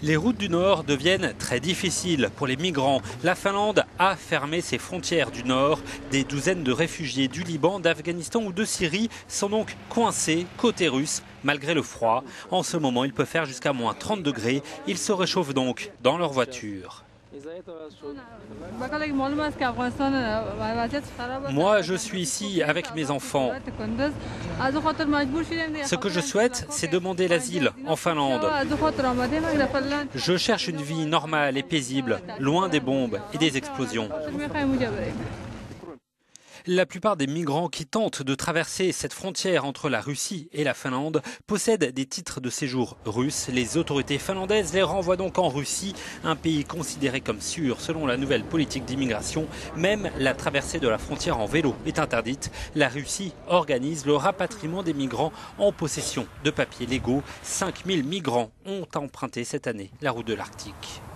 Les routes du Nord deviennent très difficiles pour les migrants. La Finlande a fermé ses frontières du Nord. Des douzaines de réfugiés du Liban, d'Afghanistan ou de Syrie sont donc coincés côté russe malgré le froid. En ce moment, il peut faire jusqu'à moins 30 degrés. Ils se réchauffent donc dans leur voiture. Moi, je suis ici avec mes enfants. Ce que je souhaite, c'est demander l'asile en Finlande. Je cherche une vie normale et paisible, loin des bombes et des explosions. La plupart des migrants qui tentent de traverser cette frontière entre la Russie et la Finlande possèdent des titres de séjour russes. Les autorités finlandaises les renvoient donc en Russie, un pays considéré comme sûr selon la nouvelle politique d'immigration. Même la traversée de la frontière en vélo est interdite. La Russie organise le rapatriement des migrants en possession de papiers légaux. 5000 migrants ont emprunté cette année la route de l'Arctique.